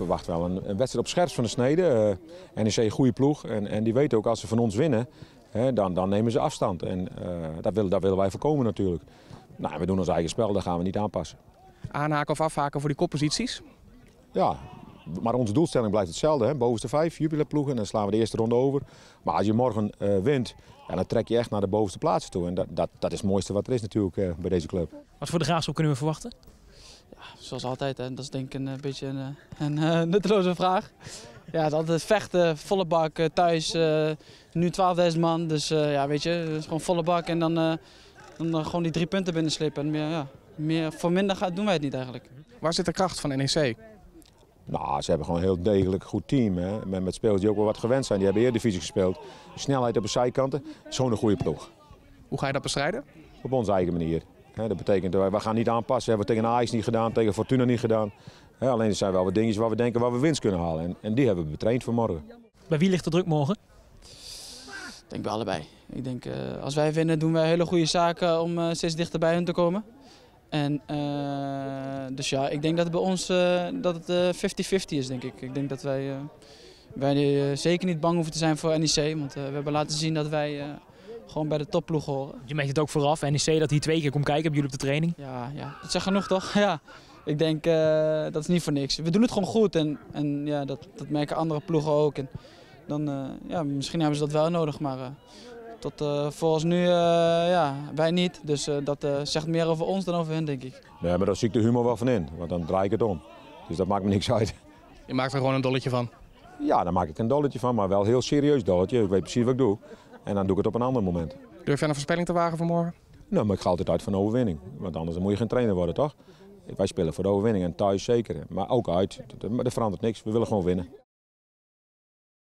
verwacht wel een wedstrijd op scherp van de snede. NEC een goede ploeg en die weten ook als ze van ons winnen, dan nemen ze afstand. En dat willen wij voorkomen natuurlijk. Nou, we doen ons eigen spel, dat gaan we niet aanpassen. Aanhaken of afhaken voor die kopposities? Ja, maar onze doelstelling blijft hetzelfde. Hè? Bovenste 5, Jupiler-ploegen, en dan slaan we de eerste ronde over. Maar als je morgen wint, dan trek je echt naar de bovenste plaatsen toe. En dat is het mooiste wat er is natuurlijk bij deze club. Wat voor de Graafschap kunnen we verwachten? Ja, zoals altijd, hè. Dat is denk ik een beetje een nutteloze vraag. Ja, het is altijd vechten, volle bak, thuis, nu 12.000 man. Dus ja, weet je, het is gewoon volle bak en dan gewoon die 3 punten binnenslippen. En voor minder doen wij het niet eigenlijk. Waar zit de kracht van NEC? Nou, ze hebben gewoon een heel degelijk goed team. Hè? Met spelers die ook wel wat gewend zijn. Die hebben Eredivisie gespeeld. Snelheid op de zijkanten. Het is gewoon een goede ploeg. Hoe ga je dat bestrijden? Op onze eigen manier. Dat betekent, we gaan niet aanpassen. Hebben we tegen Ajax niet gedaan, tegen Fortuna niet gedaan. Alleen er zijn wel wat dingetjes waar we denken waar we winst kunnen halen. En die hebben we betraind vanmorgen. Bij wie ligt de druk morgen? Ik denk bij allebei. Ik denk, als wij winnen doen wij hele goede zaken om steeds dichter bij hun te komen. En dus ja, ik denk dat het bij ons 50-50 is, denk ik. Ik denk dat wij zeker niet bang hoeven te zijn voor NEC. Want we hebben laten zien dat wij gewoon bij de topploeg horen. Je merkt het ook vooraf, NEC dat hier 2 keer komt kijken. Hebben jullie op de training? Ja, dat zegt genoeg toch? Ja, ik denk dat is niet voor niks. We doen het gewoon goed en ja, dat merken andere ploegen ook. En dan, misschien hebben ze dat wel nodig, maar tot volgens nu wij niet. Dus dat zegt meer over ons dan over hen, denk ik. Nee, maar daar zie ik de humor wel van in, want dan draai ik het om. Dus dat maakt me niks uit. Je maakt er gewoon een dolletje van? Ja, daar maak ik een dolletje van, maar wel een heel serieus dolletje. Ik weet precies wat ik doe. En dan doe ik het op een ander moment. Durf je aan een voorspelling te wagen voor morgen? Nou, maar ik ga altijd uit van de overwinning. Want anders moet je geen trainer worden, toch? Wij spelen voor de overwinning en thuis zeker. Maar ook uit. Dat verandert niks. We willen gewoon winnen.